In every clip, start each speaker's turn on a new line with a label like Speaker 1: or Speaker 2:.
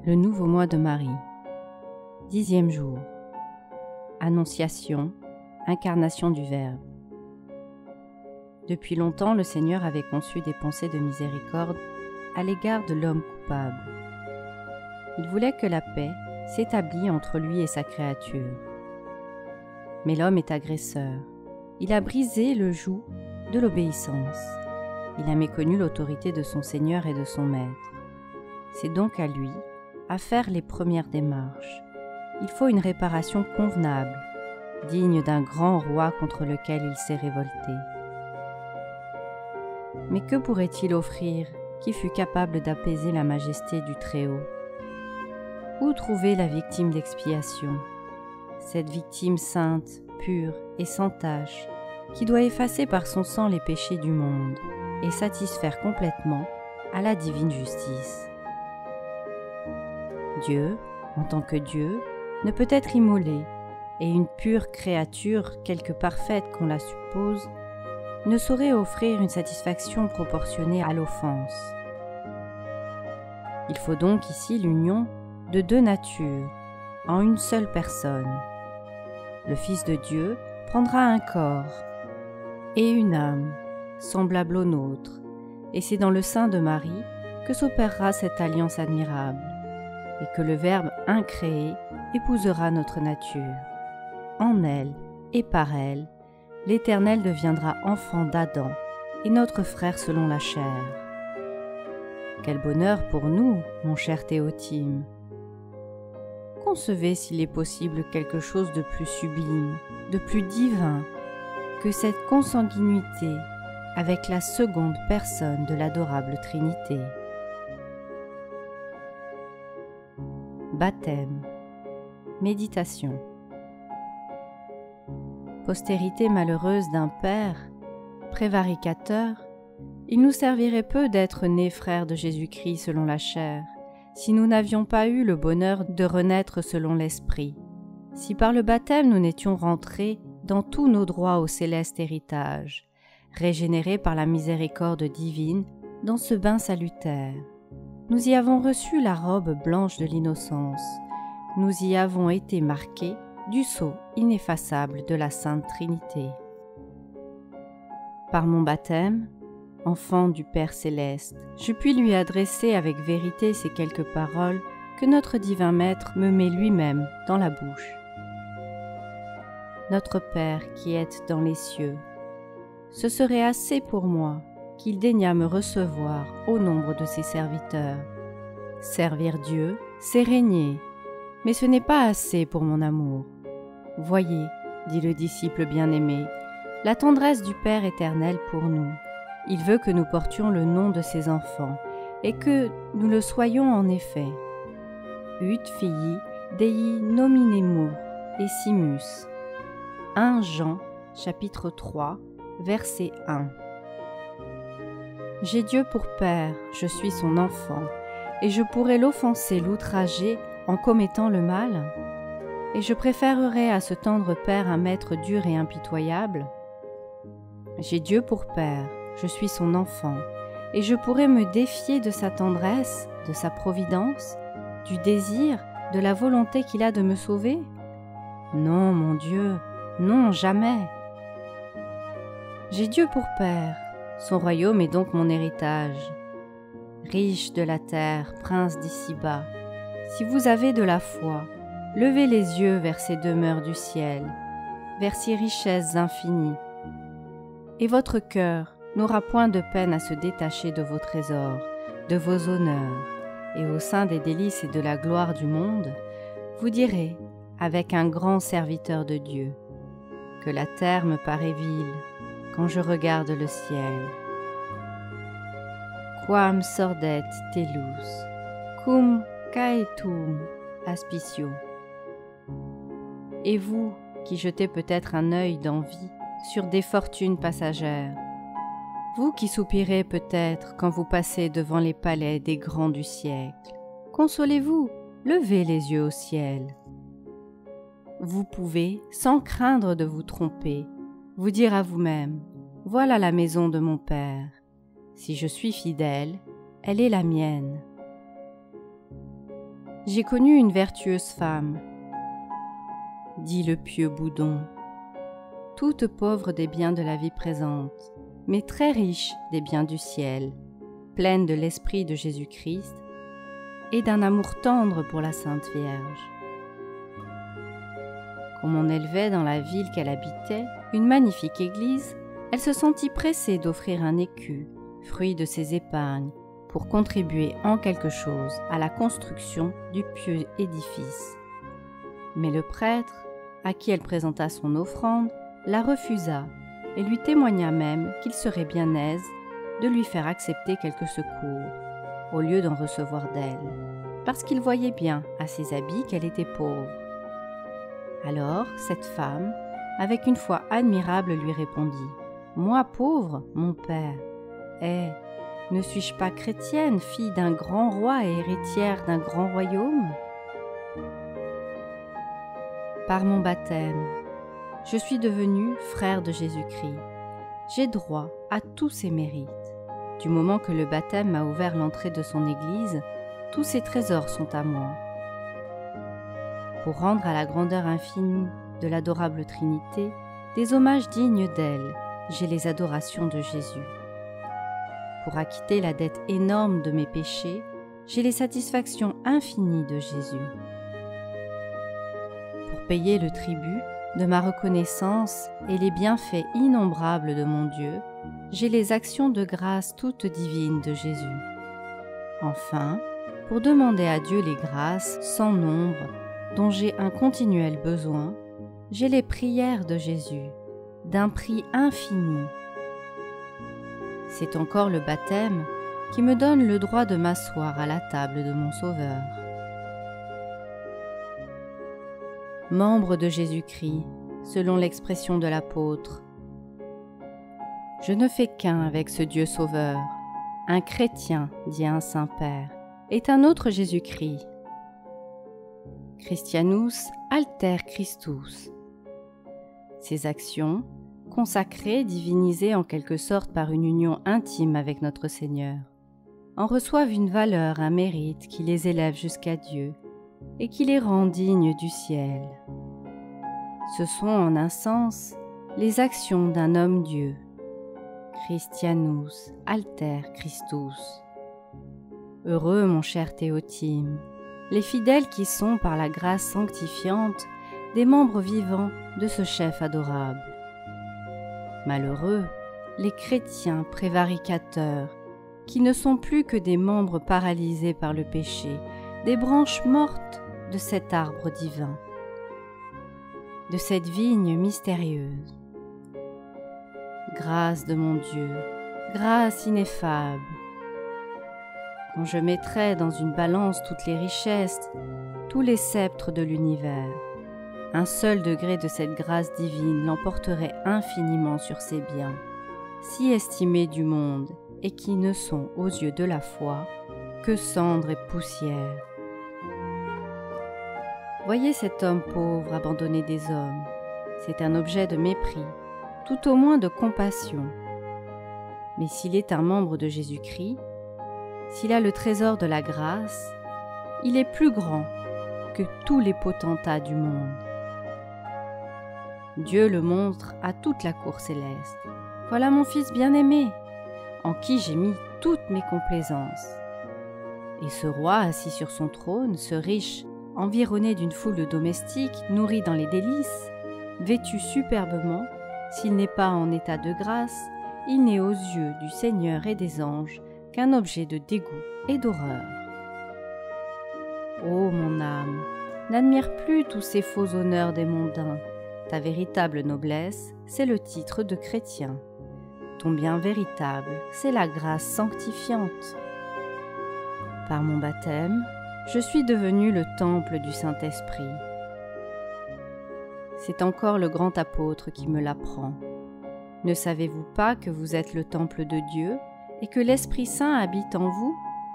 Speaker 1: Le nouveau mois de Marie. 10e jour. Annonciation, incarnation du Verbe. Depuis longtemps, le Seigneur avait conçu des pensées de miséricorde à l'égard de l'homme coupable. Il voulait que la paix s'établisse entre lui et sa créature. Mais l'homme est agresseur. Il a brisé le joug de l'obéissance. Il a méconnu l'autorité de son Seigneur et de son Maître. C'est donc à lui à faire les premières démarches. Il faut une réparation convenable, digne d'un grand roi contre lequel il s'est révolté. Mais que pourrait-il offrir qui fût capable d'apaiser la majesté du Très-Haut? Où trouver la victime d'expiation, cette victime sainte, pure et sans tache, qui doit effacer par son sang les péchés du monde et satisfaire complètement à la divine justice? Dieu, en tant que Dieu, ne peut être immolé, et une pure créature, quelque parfaite qu'on la suppose, ne saurait offrir une satisfaction proportionnée à l'offense. Il faut donc ici l'union de deux natures, en une seule personne. Le Fils de Dieu prendra un corps et une âme, semblable au nôtre, et c'est dans le sein de Marie que s'opérera cette alliance admirable, et que le Verbe incréé épousera notre nature. En elle et par elle, l'Éternel deviendra enfant d'Adam et notre frère selon la chair. Quel bonheur pour nous, mon cher Théotime! Concevez s'il est possible quelque chose de plus sublime, de plus divin, que cette consanguinité avec la seconde personne de l'adorable Trinité. Baptême. Méditation. Postérité malheureuse d'un père, prévaricateur, il nous servirait peu d'être nés frères de Jésus-Christ selon la chair, si nous n'avions pas eu le bonheur de renaître selon l'Esprit, si par le baptême nous n'étions rentrés dans tous nos droits au céleste héritage, régénérés par la miséricorde divine dans ce bain salutaire. Nous y avons reçu la robe blanche de l'innocence, nous y avons été marqués du sceau ineffaçable de la Sainte Trinité. Par mon baptême, enfant du Père Céleste, je puis lui adresser avec vérité ces quelques paroles que notre divin Maître me met lui-même dans la bouche. Notre Père qui êtes dans les cieux, ce serait assez pour moi qu'il daignât me recevoir au nombre de ses serviteurs. Servir Dieu, c'est régner, mais ce n'est pas assez pour mon amour. Voyez, dit le disciple bien-aimé, la tendresse du Père éternel pour nous. Il veut que nous portions le nom de ses enfants, et que nous le soyons en effet. Ut filii Dei nominemur esimus. 1 Jean, chapitre 3, verset 1. J'ai Dieu pour Père, je suis son enfant, et je pourrais l'offenser, l'outrager en commettant le mal? Et je préférerais à ce tendre Père un maître dur et impitoyable? J'ai Dieu pour Père, je suis son enfant, et je pourrais me défier de sa tendresse, de sa providence, du désir, de la volonté qu'il a de me sauver? Non, mon Dieu, non, jamais. J'ai Dieu pour Père, son royaume est donc mon héritage. Riche de la terre, prince d'ici-bas, si vous avez de la foi, levez les yeux vers ces demeures du ciel, vers ces richesses infinies, et votre cœur n'aura point de peine à se détacher de vos trésors, de vos honneurs, et au sein des délices et de la gloire du monde, vous direz, avec un grand serviteur de Dieu, que la terre me paraît vile quand je regarde le ciel. Quam sordet telus, cum caetum aspicio. Et vous, qui jetez peut-être un œil d'envie sur des fortunes passagères, vous qui soupirez peut-être quand vous passez devant les palais des grands du siècle, consolez-vous, levez les yeux au ciel. Vous pouvez, sans craindre de vous tromper, vous dire à vous-même, voilà la maison de mon Père. Si je suis fidèle, elle est la mienne. J'ai connu une vertueuse femme, dit le pieux Boudon, toute pauvre des biens de la vie présente, mais très riche des biens du ciel, pleine de l'esprit de Jésus-Christ et d'un amour tendre pour la Sainte Vierge. Comme on élevait dans la ville qu'elle habitait une magnifique église, elle se sentit pressée d'offrir un écu, fruit de ses épargnes, pour contribuer en quelque chose à la construction du pieux édifice. Mais le prêtre, à qui elle présenta son offrande, la refusa et lui témoigna même qu'il serait bien aise de lui faire accepter quelques secours, au lieu d'en recevoir d'elle, parce qu'il voyait bien à ses habits qu'elle était pauvre. Alors cette femme, avec une foi admirable, lui répondit : « Moi pauvre, mon père, ne suis-je pas chrétienne, fille d'un grand roi et héritière d'un grand royaume ? Par mon baptême, je suis devenu frère de Jésus-Christ. J'ai droit à tous ses mérites. Du moment que le baptême m'a ouvert l'entrée de son Église, tous ses trésors sont à moi. Pour rendre à la grandeur infinie de l'adorable Trinité des hommages dignes d'elle, j'ai les adorations de Jésus. Pour acquitter la dette énorme de mes péchés, j'ai les satisfactions infinies de Jésus. Pour payer le tribut de ma reconnaissance et les bienfaits innombrables de mon Dieu, j'ai les actions de grâce toutes divines de Jésus. Enfin, pour demander à Dieu les grâces sans nombre dont j'ai un continuel besoin, j'ai les prières de Jésus, d'un prix infini. C'est encore le baptême qui me donne le droit de m'asseoir à la table de mon Sauveur. Membre de Jésus-Christ, selon l'expression de l'apôtre, je ne fais qu'un avec ce Dieu Sauveur. Un chrétien, dit un Saint-Père, est un autre Jésus-Christ. Christianus alter Christus. Ces actions, consacrées, divinisées en quelque sorte par une union intime avec notre Seigneur, en reçoivent une valeur, un mérite qui les élève jusqu'à Dieu et qui les rend dignes du ciel. Ce sont en un sens les actions d'un homme-Dieu. Christianus alter Christus. Heureux, mon cher Théotime, les fidèles qui sont, par la grâce sanctifiante, des membres vivants de ce chef adorable. Malheureux, les chrétiens prévaricateurs, qui ne sont plus que des membres paralysés par le péché, des branches mortes de cet arbre divin, de cette vigne mystérieuse. Grâce de mon Dieu, grâce ineffable. Quand je mettrais dans une balance toutes les richesses, tous les sceptres de l'univers, un seul degré de cette grâce divine l'emporterait infiniment sur ses biens, si estimés du monde et qui ne sont aux yeux de la foi que cendres et poussière. Voyez cet homme pauvre abandonné des hommes, c'est un objet de mépris, tout au moins de compassion. Mais s'il est un membre de Jésus-Christ, s'il a le trésor de la grâce, il est plus grand que tous les potentats du monde. Dieu le montre à toute la cour céleste. Voilà mon fils bien-aimé, en qui j'ai mis toutes mes complaisances. Et ce roi assis sur son trône, ce riche, environné d'une foule de domestiques, nourri dans les délices, vêtu superbement, s'il n'est pas en état de grâce, il n'est aux yeux du Seigneur et des anges qu'un objet de dégoût et d'horreur. Ô mon âme, n'admire plus tous ces faux honneurs des mondains. Ta véritable noblesse, c'est le titre de chrétien. Ton bien véritable, c'est la grâce sanctifiante. Par mon baptême, je suis devenu le temple du Saint-Esprit. C'est encore le grand apôtre qui me l'apprend. Ne savez-vous pas que vous êtes le temple de Dieu et que l'Esprit Saint habite en vous?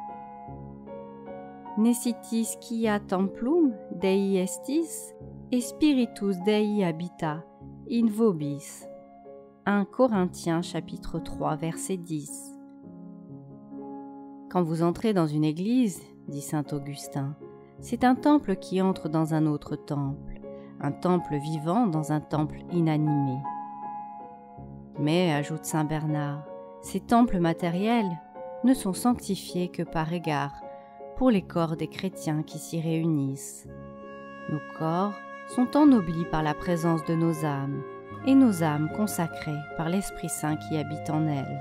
Speaker 1: Necitis quia templum Dei estis, et Spiritus Dei habita in vobis. 1 Corinthiens chapitre 3 verset 10. Quand vous entrez dans une église, dit saint Augustin, c'est un temple qui entre dans un autre temple, un temple vivant dans un temple inanimé. Mais, ajoute saint Bernard, ces temples matériels ne sont sanctifiés que par égard pour les corps des chrétiens qui s'y réunissent. Nos corps sont ennoblis par la présence de nos âmes, et nos âmes consacrées par l'Esprit Saint qui habite en elles.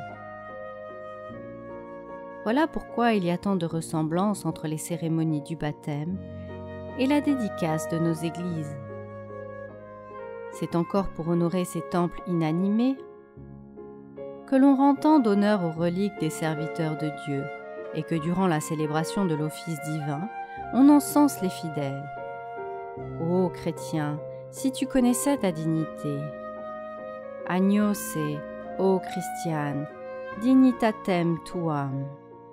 Speaker 1: Voilà pourquoi il y a tant de ressemblances entre les cérémonies du baptême et la dédicace de nos églises. C'est encore pour honorer ces temples inanimés que l'on rend tant d'honneur aux reliques des serviteurs de Dieu et que durant la célébration de l'office divin, on encense les fidèles. Ô chrétien, si tu connaissais ta dignité. Agnose, ô Christiane, dignitatem tuam.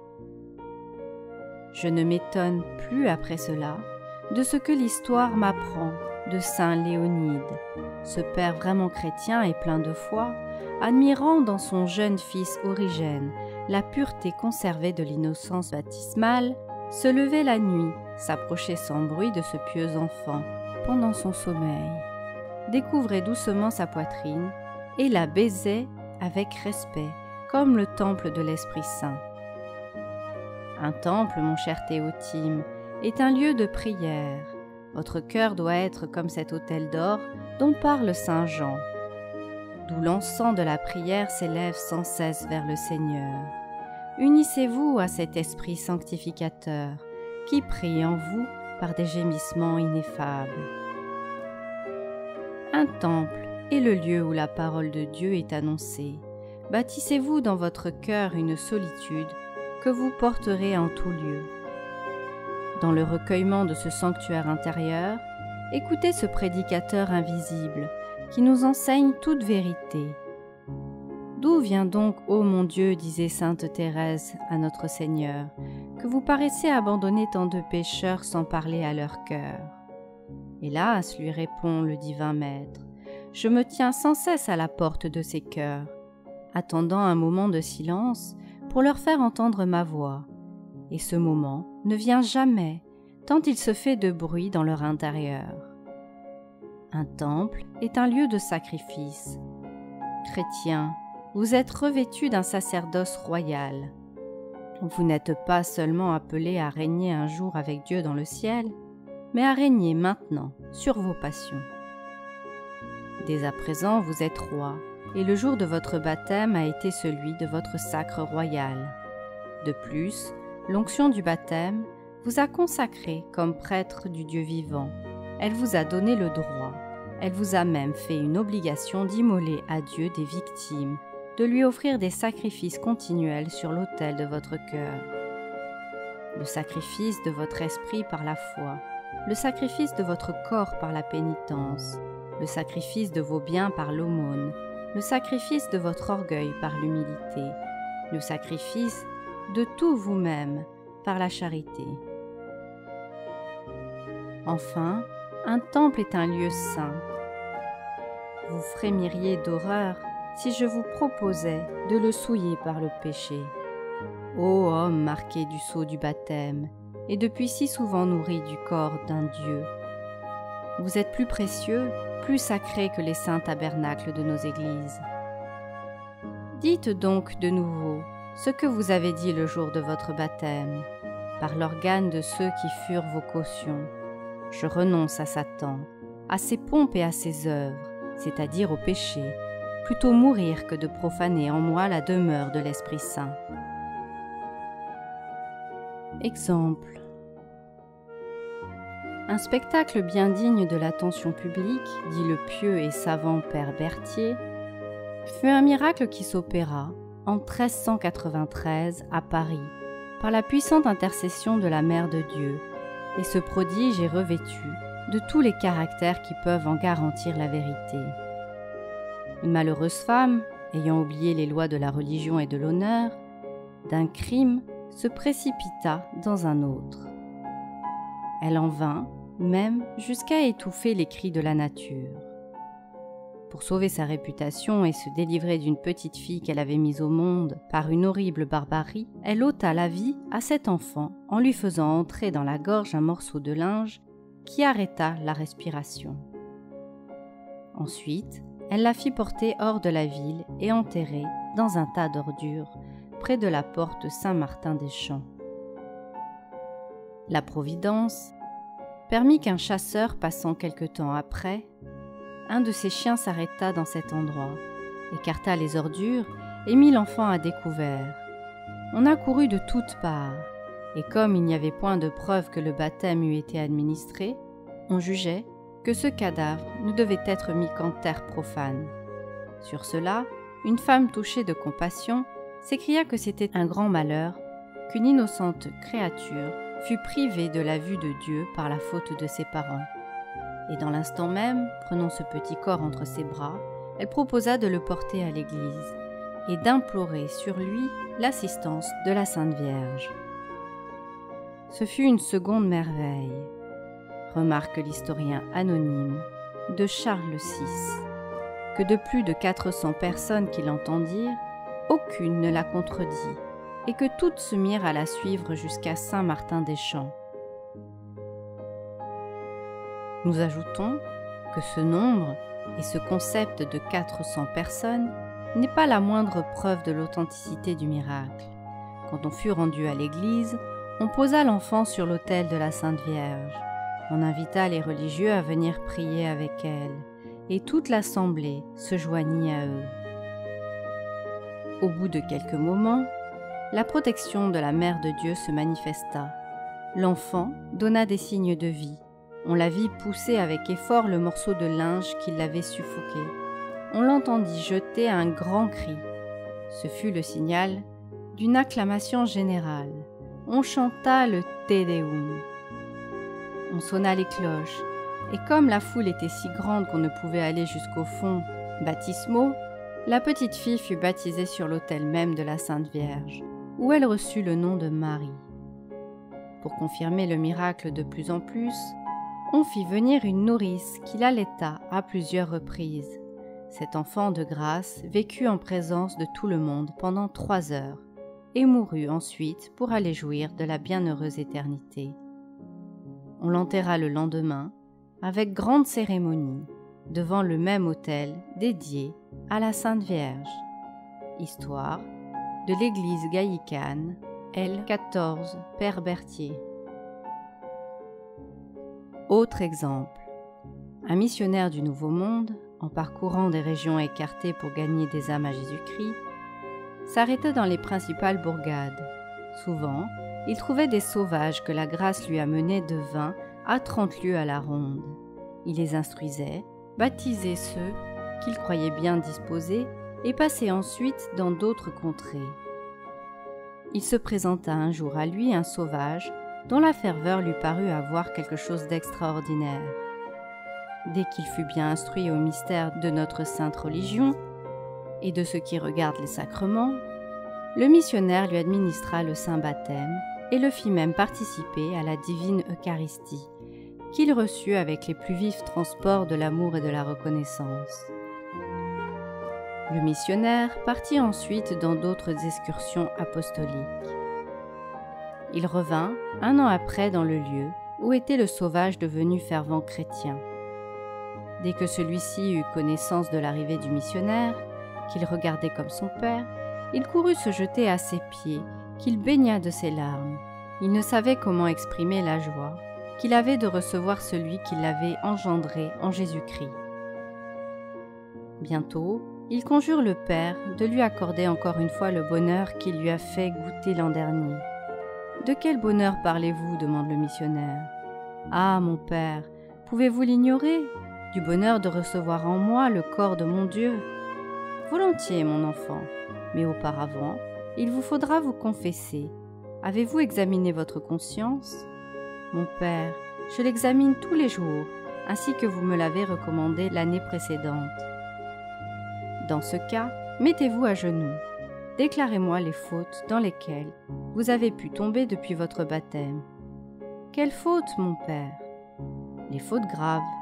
Speaker 1: Je ne m'étonne plus après cela de ce que l'histoire m'apprend de saint Léonide, ce père vraiment chrétien et plein de foi, admirant dans son jeune fils Origène la pureté conservée de l'innocence baptismale, se levait la nuit, s'approchait sans bruit de ce pieux enfant pendant son sommeil, découvrait doucement sa poitrine et la baisait avec respect, comme le temple de l'Esprit Saint. Un temple, mon cher Théotime, est un lieu de prière. Votre cœur doit être comme cet autel d'or dont parle saint Jean, d'où l'encens de la prière s'élève sans cesse vers le Seigneur. Unissez-vous à cet esprit sanctificateur qui prie en vous par des gémissements ineffables. Un temple est le lieu où la parole de Dieu est annoncée. Bâtissez-vous dans votre cœur une solitude que vous porterez en tout lieu. Dans le recueillement de ce sanctuaire intérieur, écoutez ce prédicateur invisible qui nous enseigne toute vérité. D'où vient donc, ô mon Dieu, disait sainte Thérèse à notre Seigneur, que vous paraissez abandonner tant de pécheurs sans parler à leur cœur? Hélas, lui répond le divin Maître, je me tiens sans cesse à la porte de ces cœurs, attendant un moment de silence pour leur faire entendre ma voix. Et ce moment ne vient jamais, tant il se fait de bruit dans leur intérieur. Un temple est un lieu de sacrifice. Chrétiens, vous êtes revêtus d'un sacerdoce royal. Vous n'êtes pas seulement appelés à régner un jour avec Dieu dans le ciel, mais à régner maintenant sur vos passions. Dès à présent, vous êtes rois, et le jour de votre baptême a été celui de votre sacre royal. De plus, l'onction du baptême vous a consacré comme prêtre du Dieu vivant. Elle vous a donné le droit. Elle vous a même fait une obligation d'immoler à Dieu des victimes, de lui offrir des sacrifices continuels sur l'autel de votre cœur. Le sacrifice de votre esprit par la foi, le sacrifice de votre corps par la pénitence, le sacrifice de vos biens par l'aumône, le sacrifice de votre orgueil par l'humilité, le sacrifice de tout vous-même par la charité. Enfin, un temple est un lieu saint. Vous frémiriez d'horreur si je vous proposais de le souiller par le péché. Ô homme marqué du sceau du baptême, et depuis si souvent nourri du corps d'un Dieu, vous êtes plus précieux, plus sacré que les saints tabernacles de nos églises. Dites donc de nouveau ce que vous avez dit le jour de votre baptême, par l'organe de ceux qui furent vos cautions. Je renonce à Satan, à ses pompes et à ses œuvres, c'est-à-dire au péché, plutôt mourir que de profaner en moi la demeure de l'Esprit Saint. Exemple. Un spectacle bien digne de l'attention publique, dit le pieux et savant père Berthier, fut un miracle qui s'opéra en 1393 à Paris, par la puissante intercession de la Mère de Dieu, et ce prodige est revêtu de tous les caractères qui peuvent en garantir la vérité. Une malheureuse femme, ayant oublié les lois de la religion et de l'honneur, d'un crime se précipita dans un autre. Elle en vint même jusqu'à étouffer les cris de la nature. Pour sauver sa réputation et se délivrer d'une petite fille qu'elle avait mise au monde par une horrible barbarie, elle ôta la vie à cet enfant en lui faisant entrer dans la gorge un morceau de linge qui arrêta la respiration. Ensuite, elle la fit porter hors de la ville et enterrer dans un tas d'ordures près de la porte Saint-Martin-des-Champs. La Providence permit qu'un chasseur passant quelque temps après, un de ses chiens s'arrêta dans cet endroit, écarta les ordures et mit l'enfant à découvert. On accourut de toutes parts, et comme il n'y avait point de preuve que le baptême eût été administré, on jugeait que ce cadavre ne devait être mis qu'en terre profane. Sur cela, une femme touchée de compassion s'écria que c'était un grand malheur qu'une innocente créature fût privée de la vue de Dieu par la faute de ses parents. Et dans l'instant même, prenant ce petit corps entre ses bras, elle proposa de le porter à l'église et d'implorer sur lui l'assistance de la Sainte Vierge. Ce fut une seconde merveille, remarque l'historien anonyme de Charles VI, que de plus de 400 personnes qui l'entendirent, aucune ne la contredit, et que toutes se mirent à la suivre jusqu'à Saint-Martin-des-Champs. Nous ajoutons que ce nombre et ce concept de 400 personnes n'est pas la moindre preuve de l'authenticité du miracle. Quand on fut rendu à l'église, on posa l'enfant sur l'autel de la Sainte Vierge. On invita les religieux à venir prier avec elle, et toute l'assemblée se joignit à eux. Au bout de quelques moments, la protection de la Mère de Dieu se manifesta. L'enfant donna des signes de vie. On la vit pousser avec effort le morceau de linge qui l'avait suffoqué. On l'entendit jeter un grand cri. Ce fut le signal d'une acclamation générale. On chanta le Te Deum. On sonna les cloches, et comme la foule était si grande qu'on ne pouvait aller jusqu'au fond baptismaux, la petite fille fut baptisée sur l'autel même de la Sainte Vierge, où elle reçut le nom de Marie. Pour confirmer le miracle de plus en plus, on fit venir une nourrice qui l'allaita à plusieurs reprises. Cet enfant de grâce vécut en présence de tout le monde pendant 3 heures et mourut ensuite pour aller jouir de la bienheureuse éternité. On l'enterra le lendemain avec grande cérémonie devant le même autel dédié à la Sainte Vierge. Histoire de l'église gallicane, L. 14, Père Berthier. Autre exemple, un missionnaire du Nouveau Monde, en parcourant des régions écartées pour gagner des âmes à Jésus-Christ, s'arrêta dans les principales bourgades. Souvent, il trouvait des sauvages que la grâce lui amenait de 20 à 30 lieues à la ronde. Il les instruisait, baptisait ceux qu'il croyait bien disposés et passait ensuite dans d'autres contrées. Il se présenta un jour à lui un sauvage dont la ferveur lui parut avoir quelque chose d'extraordinaire. Dès qu'il fut bien instruit au mystère de notre sainte religion et de ce qui regarde les sacrements, le missionnaire lui administra le saint baptême et le fit même participer à la divine Eucharistie, qu'il reçut avec les plus vifs transports de l'amour et de la reconnaissance. Le missionnaire partit ensuite dans d'autres excursions apostoliques. Il revint 1 an après dans le lieu où était le sauvage devenu fervent chrétien. Dès que celui-ci eut connaissance de l'arrivée du missionnaire, qu'il regardait comme son père, il courut se jeter à ses pieds, qu'il baigna de ses larmes. Il ne savait comment exprimer la joie qu'il avait de recevoir celui qui l'avait engendré en Jésus-Christ. Bientôt, il conjure le Père de lui accorder encore une fois le bonheur qu'il lui a fait goûter l'an dernier. « De quel bonheur parlez-vous » demande le missionnaire. « Ah, mon Père, pouvez-vous l'ignorer? Du bonheur de recevoir en moi le corps de mon Dieu. Volontiers, mon enfant, mais auparavant, il vous faudra vous confesser. Avez-vous examiné votre conscience? Mon Père, je l'examine tous les jours, ainsi que vous me l'avez recommandé l'année précédente. Dans ce cas, mettez-vous à genoux. Déclarez-moi les fautes dans lesquelles vous avez pu tomber depuis votre baptême. Quelles fautes, mon Père? Les fautes graves,